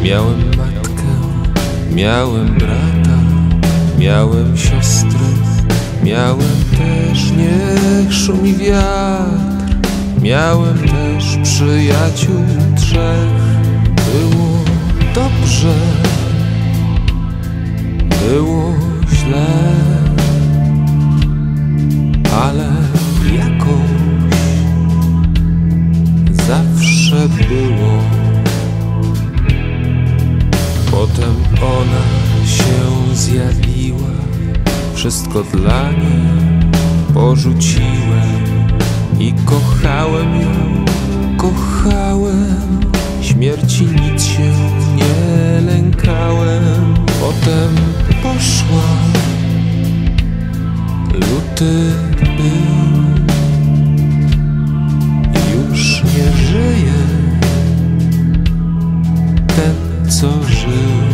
Miałem matkę, miałem brata, miałem siostry, miałem też, niech szumi wiatr, miałem też przyjaciół trzech. Było dobrze, było źle, ale jakoś zawsze było. Potem ona się zjawiła, wszystko dla niej porzuciłem i kochałem ją, kochałem, śmierci nic się nie lękałem. Potem poszła, luty był, już nie żyje ten, co żył.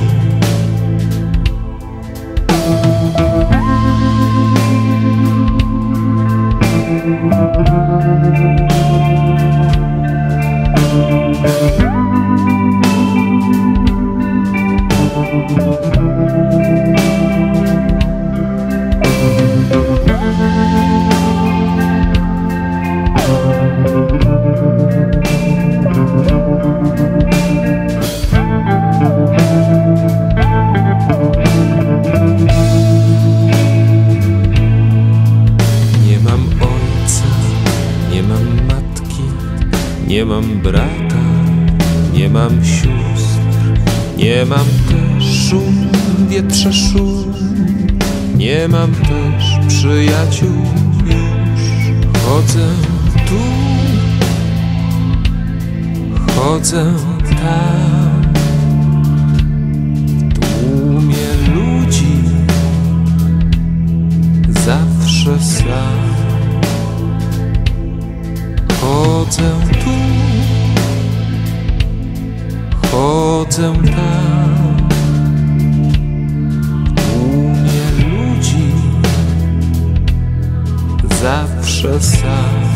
Nie mam brata, nie mam sióstr, nie mam też szum, wietrze szum, nie mam też przyjaciół już. Chodzę tu, chodzę tam, w tłumie ludzi, zawsze sam. Chodzę tu, chodzę tam, w tłumie ludzi, zawsze sam.